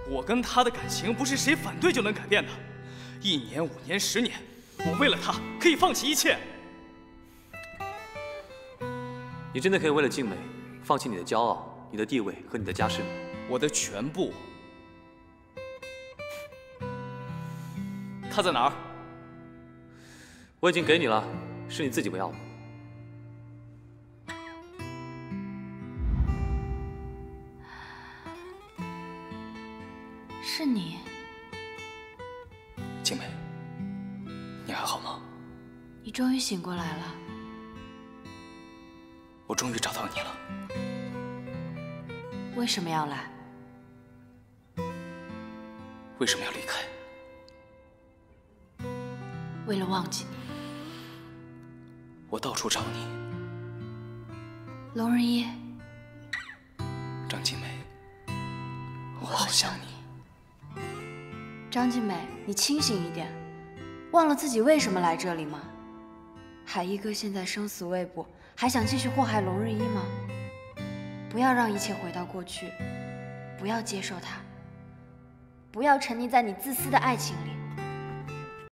我跟他的感情不是谁反对就能改变的，1年、5年、10年，我为了他可以放弃一切。 你真的可以为了静美放弃你的骄傲、你的地位和你的家世吗？ 我的全部。他在哪儿？ 我已经给你了，是你自己不要的。 是你， 静美，你还好吗？ 你终于醒过来了。 我终于找到你了。 为什么要来？ 为什么要离开？ 为了忘记你。 我到处找你。 龙仁一， 张静美，我好想你。 张静美，你清醒一点，忘了自己为什么来这里吗？海一哥现在生死未卜，还想继续祸害龙仁一吗？不要让一切回到过去，不要接受他，不要沉溺在你自私的爱情里。